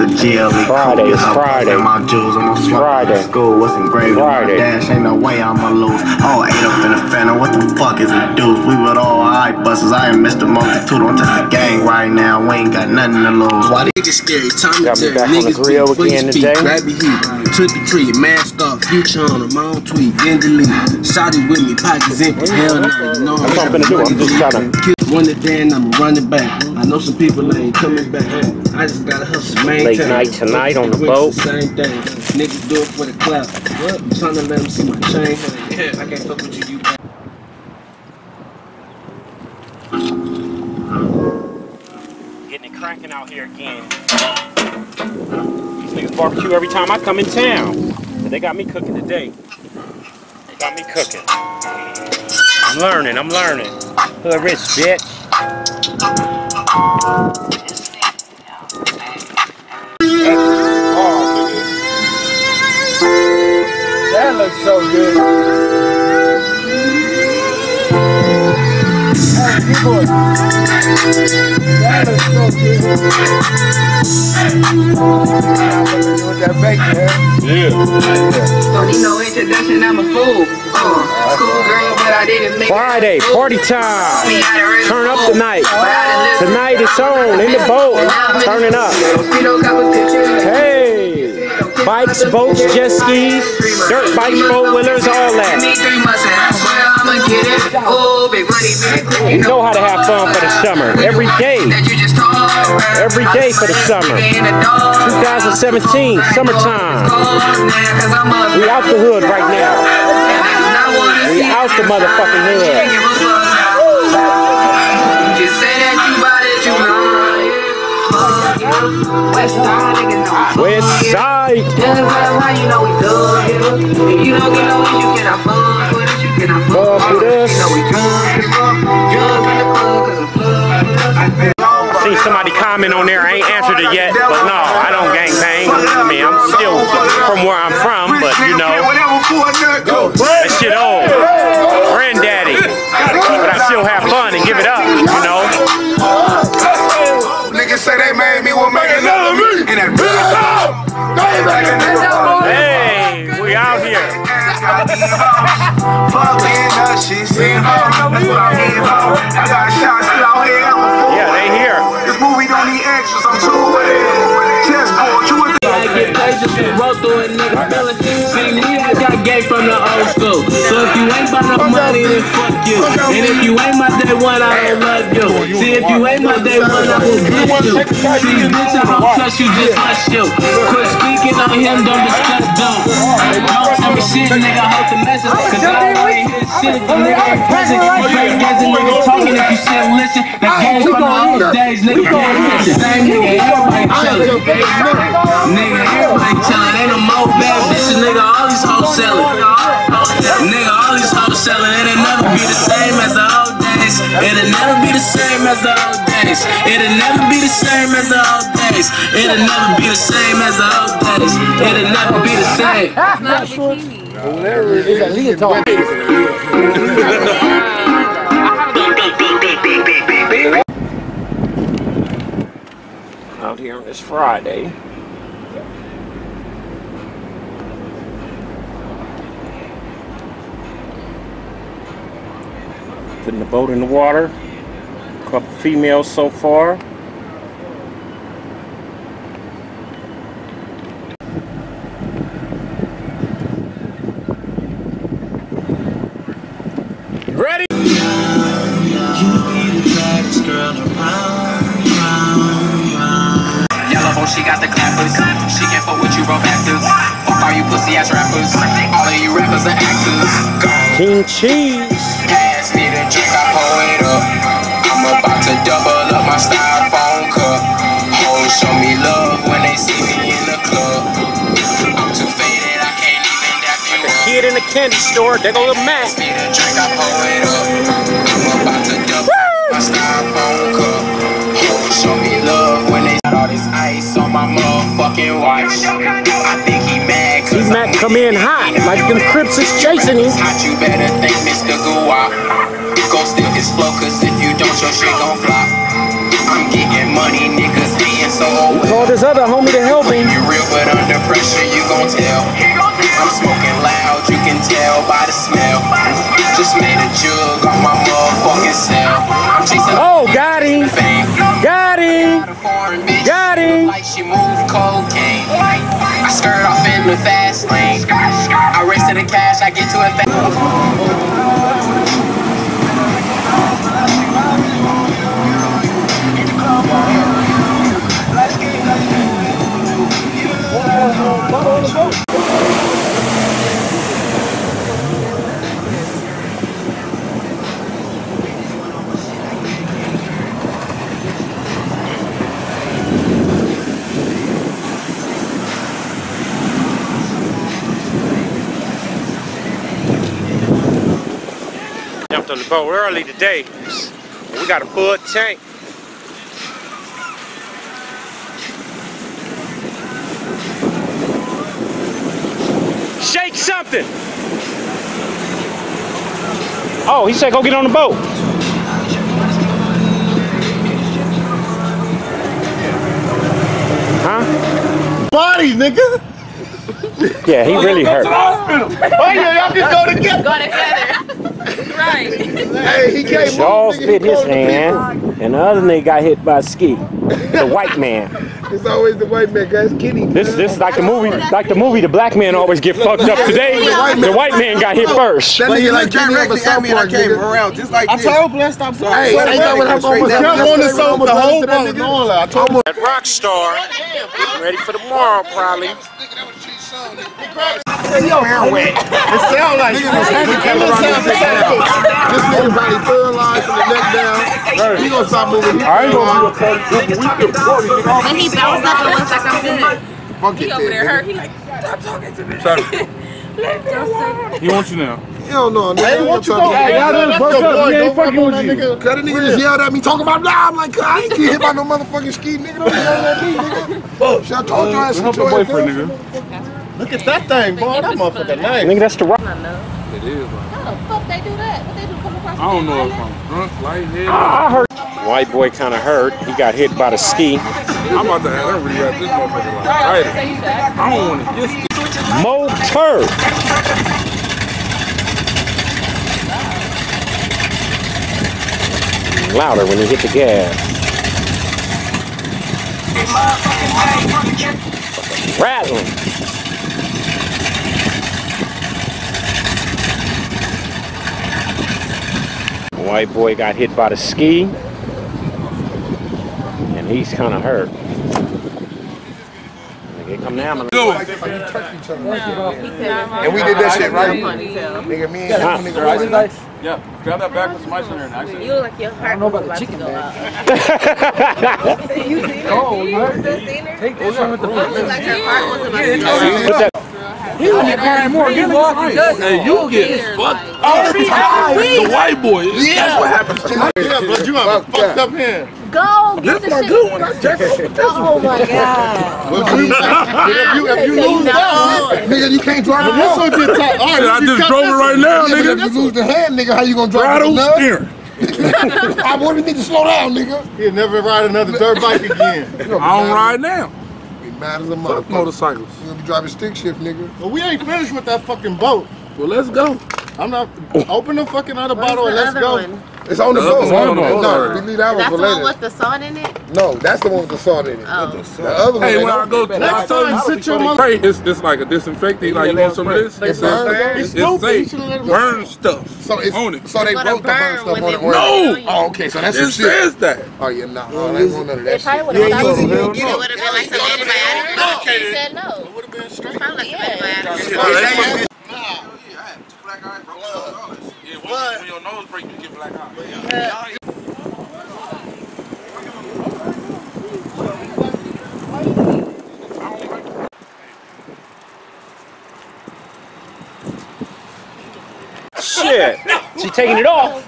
jail. Friday, it's Friday. My jewels, I'm on Friday. School, what's engraved in my dash? Ain't no way I'ma lose. All 8 up in the phantom. What the fuck is a deuce? We with all eye busters. I am Mr. Multitude. Don't touch the gang right now. We ain't got nothing to lose. Why they just scary? Time got me back on the grill again today. Grab your heat, trick or treat, mask off, future on them, I don't tweet, then delete. Shotty with me, pockets empty, hell no. You know that's what I'm gonna do. I'm just trying to run it down, I'ma run it back. I know some people ain't coming back. I just gotta hustle, maintain. Late night tonight on the boat. Same thing. Niggas do it for the clout. I'm trying to let them see my chain. I can't fuck with you. Getting it cracking out here again. These niggas barbecue every time I come in town. But they got me cooking today. They got me cooking. I'm learning. Hood rich, bitch. That looks so good. Hey, people. That looks so good. With that bacon, Yeah. Don't need no introduction, I'm a fool. Cool girl, but I didn't make Friday, party time. Turn up tonight. Tonight it's on in the boat. Turning up. Hey. Bikes, boats, jet skis, dirt bikes, four-wheelers, all that. You know how to have fun for the summer. Every day. Every day for the summer. 2017, summertime. We out the hood right now. We out the motherfucking hood. West side, niggas know. West side. You know we thug. If you don't get no wish, you cannot fuck with us. You cannot fuck with us. You know we drunk as fuck. Drunk in the club, cause I'm plugged. Seen somebody comment on there. I ain't answered it yet, but no, I don't gang bang. I mean, I'm still from where I'm from, but you know, that shit old. Granddaddy. But I still have fun and give it up, you know. Niggas say they made me, will make another me. And that hey, we out here. Yeah, they here. This movie don't need extras, I'm too chessboard, you with I get paid just to roll through it, nigga. See me, I got gay from the old school. So if you ain't got no money, then fuck you. And if you ain't my day one, I don't love you. See, if you ain't my day one, I will diss you. See, bitch, I don't trust you, just hush you. Quit speaking on him, don't discuss them. Don't tell me shit, nigga, hold the message. Cause I already hear shit if the nigga ain't present. You fake as a nigga talking if you shit listen. That game from the old days, nigga, can't listen. Same nigga, everybody chillin'. Nigga, everybody chillin', ain't no more bad bitches, nigga, all these hoes sellin'. Nigga, all these hoes sellin', it'll never be the same as the old days. It'll never be the same as the old days. It'll never be the same as the old days. It'll never be the same as the old days. It'll never be the same. It's a leotard. Out here on this Friday. Putting the boat in the water. A couple females so far. Ready? Yellow bone, she got the clappers. She can't fuck with you broke actors. Fuck all you pussy ass rappers. All of you rappers are actors. King Cheese. Pass me the drink, I pull it up. I'm about to double up my styrofoam cup. Hoes show me love when they see me in the club. I'm too faded, I can't even dap you up. Kid in the candy store, they go to Mac. Pass me the drink, I pull it up. I'm about to double up my styrofoam cup. Hoes show me love when they got all this ice on my motherfucking watch. I think he mad cause Mac come in hot, like them Crips is chasing him. hot, you better thank Mr. Guwap. Go steal his flow, cause if you don't, your shit gon' flop. I'm getting money, niggas hating so Call this other homie to help him. you real, but under pressure, you gon' tell. I'm smoking loud, you can tell by the smell. Just made a jug on my motherfucking cell. I'm chasing Got him. fame. Got him. Got him. Like she moved cocaine. I skirt off in the fast lane. I race to the cash, I get to it fast. Jumped on the boat early today. We got a full tank. Shake something. Oh, he said go get on the boat. Huh? Body, nigga. Yeah, he really hurt. Oh yeah, y'all just go together. Go together. Right. Hey, he can't Charles move. bit his hand, and the other nigga got hit by a ski. The white man. It's always the white man, guys. Kitty. This is like the movie. The black man always get fucked up. Today, the white man got hit first. That nigga like directly at me and I came around just like this. I told Bless stop. Hey, ain't that what I'm almost on the soap the whole boat. I told him. At Rockstar, getting ready for tomorrow probably. Your hair wet. It sound like this nigga body paralyzed from the neck down. He gonna stop moving. And he bounced up and was like, I'm good. He over there hurt. He like, stop talking to me. He wants you now. Hell no, nigga. Hey, what you doing? Hey, y'all done broke up. He ain't fucking with you. Cause the nigga just yelled at me talking about blah. I'm like, I ain't get hit by no motherfucking ski, nigga. Don't yell at me, nigga. Shit, I told your ass to your boyfriend, nigga. Look at that thing, boy. That motherfucker nice. Nigga, that's the rock. It is. How the fuck they do that? What they do, come across I don't know if I'm drunk, lightheaded. I heard. White boy kind of hurt. He got hit by the ski. I'm about to have him rewrap this motherfucker like tighter. I don't want to get this. Mo Turd. Louder when he hit the gas. Rattling. White boy got hit by the ski, and he's kind of hurt. Nigga, come now, man. And we did that shit right. Nigga, me and him, nigga, right? Yeah, grab that back with some ice in there and actually. You look like your heart was about to go up. You seen her? Oh, You seen her? take this one with the You look like your heart was about to go up. He will get crying more. Get walking. Hey, you get fucked up. The white boy. Yeah. That's what happens to you. Yeah, but you got a fucked up hand. Go, get the shit. Good one. I jacked up with this one. Oh my god. If you lose that, nigga, you can't drive it. So just talk. All right, I just drove it right now, nigga. If you lose the hand, nigga, how you gonna drive it? I want you need to slow down, nigga. He'll never ride another dirt bike again. I don't ride now. Be mad as a motherfucker. Motorcycles. You gonna be driving stick shift, nigga. Well, we ain't finished with that fucking boat. Well, let's go. I'm not. Open the fucking other bottle and let's other go. one? It's on the boat. No, we leave that one That's for the one later. with the salt in it? No, that's the one with the salt in it. Oh. The other one. Hey, ain't when I on. go to Next time, sit your mother. it's like a disinfectant. Like, you want some of this? It's safe. Burn stuff. So it's on it. So they Gonna wrote the burn stuff burn on it. when No! Oh, okay. So that's It some shit. says that. Oh yeah, nah. Oh, they want none of that It probably shit. would have stopped. hell It no. would have been like some antibiotic. He said no. Would have been straight. Probably like some antibiotic. When your nose break, you get black eye. Shit. She taking it off.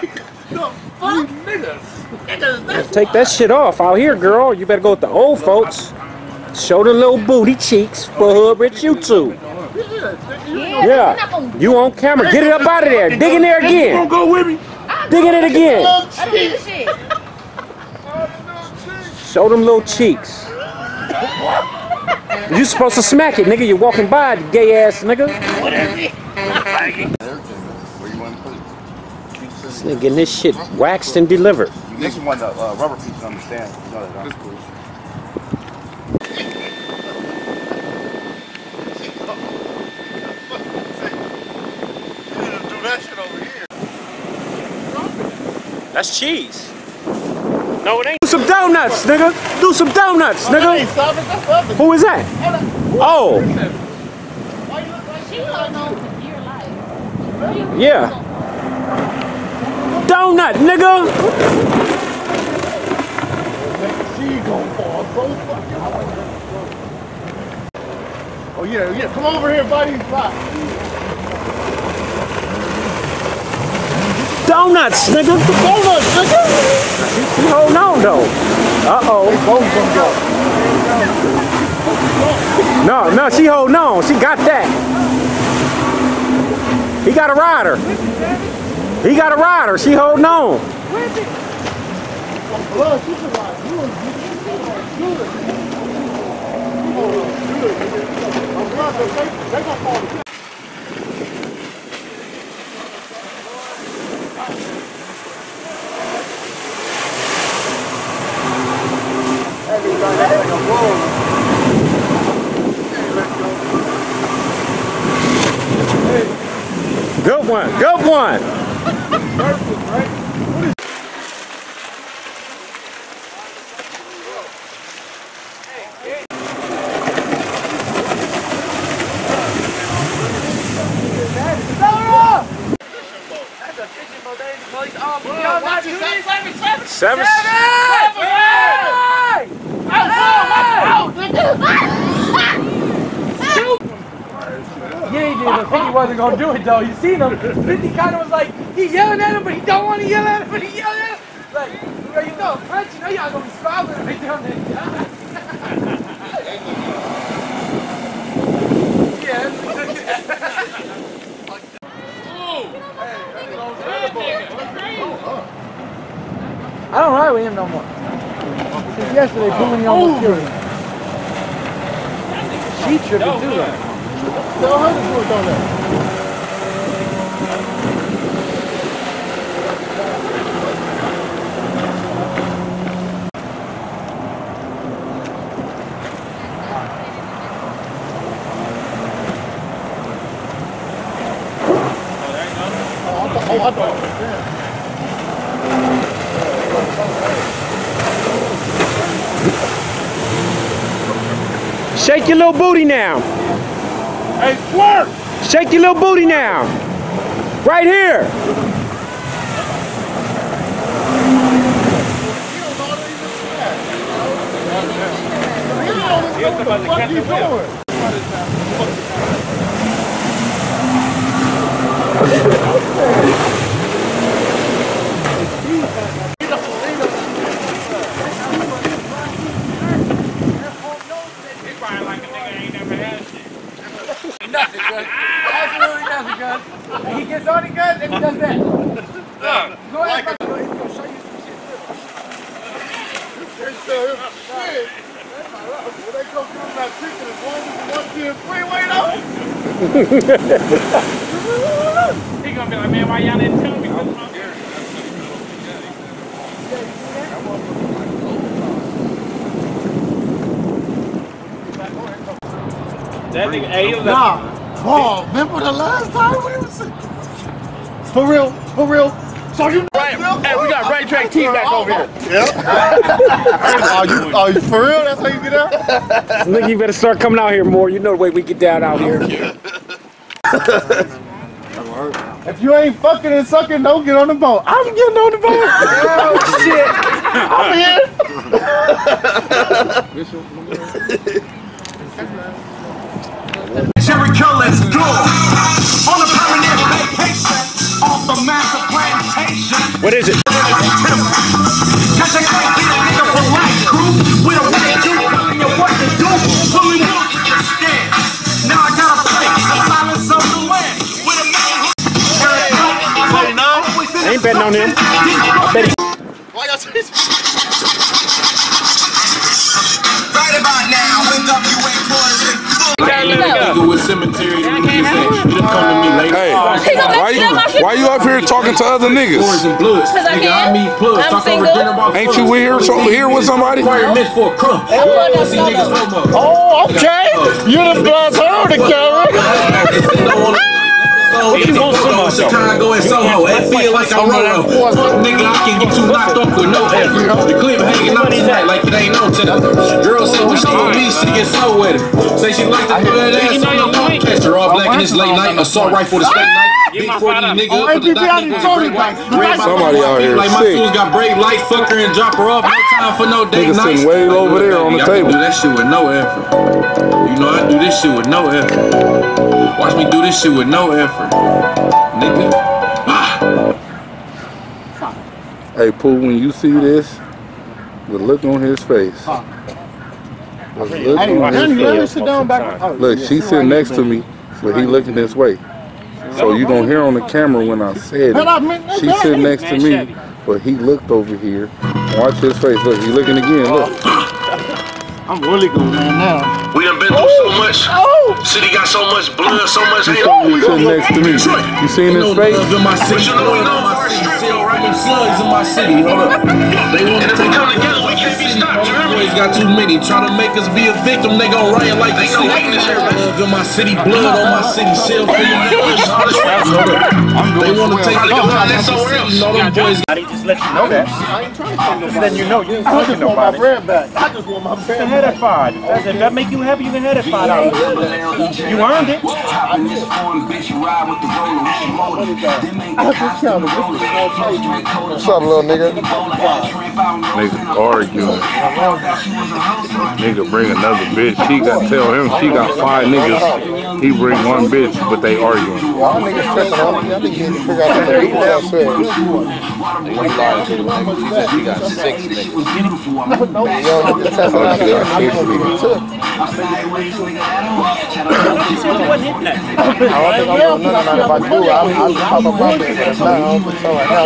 Take that shit off out here, girl. You better go with the old folks. Show the little booty cheeks for Hood Rich YouTube. Yeah. You on camera. Get it up out of there. Dig in there again. Go with me. Dig in it again. I don't give a shit. Show them little cheeks. You supposed to smack it, nigga. You're walking by, gay ass nigga. This nigga getting this shit waxed and delivered. You just want the rubber piece to understand. You know that, that's cool. Do that shit over here. That's cheese. No, it ain't. Do some donuts, nigga. Do some donuts, nigga. Who is that? Oh. Yeah. Donut, nigga. Oh yeah. Come over here, buddy. Donuts, nigga. Donuts, nigga. She holding on though. Uh-oh. No, she holding on. She got that. He got a rider. He got a rider. She holding on. Good one. Good one. Seven. Yeah, he did, but 50 wasn't gonna do it though. You seen him? 50 kind of was like, he yelling at him, but he don't want to yell at him, but he yelling at him. Like, you know, a punch, you know y'all gonna be squabbling right down there. I don't ride with him no more. Since yesterday, Boone almost killed him. She tripping too, though. Tell her to do it on that. Shake your little booty now. Hey, twerk! Shake your little booty now. Right here. What are you doing? Nothing, cuz. Absolutely nothing, cuz. He gets on it, cuz, and he does that. Go ahead, he's gonna show you some shit. When they go through that chicken, as long as the 110 freeway though. He gonna be like, man, why y'all didn't tell me? That nigga, hey, nah, Paul, remember the last time we was for real? So you right, hey, we got right track team back over here. Yeah. Are you for real? That's how you get out? Nigga, you better start coming out here more. You know the way we get down out here. If you ain't fucking and sucking, don't get on the boat. I'm getting on the boat. Oh shit! I'm here. Jericho, let's go on a permanent vacation off the master plantation. What is it? Cause you can't be a nigga for life, crew. We don't want you telling you what to do. When we want to get scared. Now I gotta play the silence of the land with a man who. I ain't betting on him. I bet he. Why y'all say about now. Wake up, you ain't poison. With cemetery, you come to me later. Hey, why you up here talking to other niggas? Because I can. I'm single. Ain't you here with somebody? Oh, okay. You're the blast heard Karen. What you want some of Chicago and Soho? It feel like I'm rolling. Nigga, I can get you knocked off with no effort. The clip hanging out tonight like it ain't no tonight. Girl say when she with me, she get so with it. Say she like to put that ass on the catch her all black in this late night. Assault rifle to state night. Big 40 nigga up with the doc nigga great white. Somebody out here like my tools got brave light, fuck her and drop her off. No time for no date night. Nigga sitting way over there on the table. Do that shit with no effort. You know I do this shit with no effort. Watch me do this shit with no effort. Nigga. Hey, Pooh, when you see this, the look on his face. Look, she's sitting next to me, but he looking this way. So you gonna hear on the camera when I said it. She's sitting next to me, but he looked over here. Watch his face. Look, he looking again. Look. I'm really going in now. We done been through so much. City got so much blood, so much hate. He's sitting next to me. You seen his face? But you know we know our city. Slugs in my city. Hold up. They want to take come together. We can't be stopped. Boys got too many. Try to make us be a victim. They gon' riot like the city. Love in my city. Blood on my city. Shell for you. They want to take the That's somewhere else. All them boys. I just let you know that. I ain't trying to just letting you know. You ain't I just talking want my nobody. bread back. I just want my bread You can have that $5. If that make you happy, you can have that $5. You earned it. What's up, little nigga? Niggas arguing. Nigga bring another bitch. She got tell him she got 5 niggas. He bring one bitch, but they arguing. Y'all niggas stressing on me. Y'all niggas need to figure out what y'all said. You got 6 niggas. Yo, niggas testing out there. I'm gonna be took. I don't think I'm doing none of that. If I do, I'll pop up my business. I don't think so right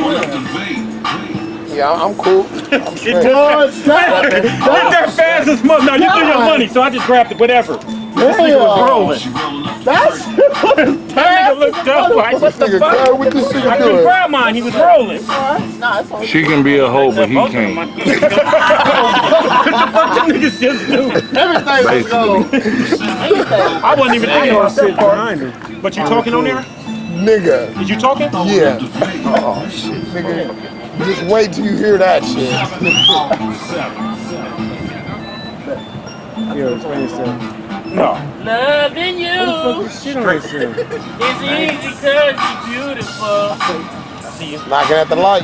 now. Yeah, I'm cool. I'm straight. That fast as much. No, you threw your money, so I just grabbed it. Whatever. This nigga was rolling. That's that nigga looked up like what the fuck? What this nigga I couldn't grab mine. He was rolling. She can be a hoe, but he can't. What the fuck them niggas just do? Everything was gold. I wasn't even thinking about that behind her. But you talking on there? Nigga. Did you talking? Yeah. Oh shit, nigga. Just wait till you hear that shit. No. Loving you is easy because you're beautiful. I see you. Knocking at the light.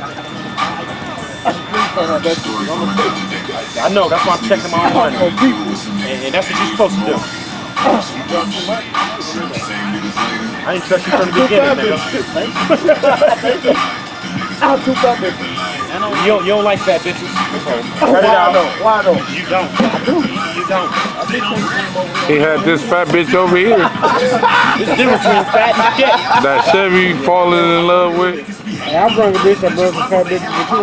I know, that's why I'm checking my own money. And that's what you're supposed to do. I ain't trust you from the beginning, nigga. You don't like fat bitches. Cut it out. Why though? You don't. You don't. He had this fat bitch over here. There's a difference between fat and shit. That Chevy falling in love with. Hey, I brought a bitch that brought some fat bitches with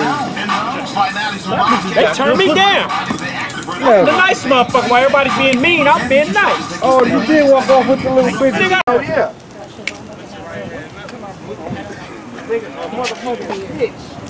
you. They turn me down. Yeah. The nice motherfucker. While everybody's being mean, I'm being nice. Oh, you did walk off with the little bitch. Oh, yeah. Motherfucking bitch.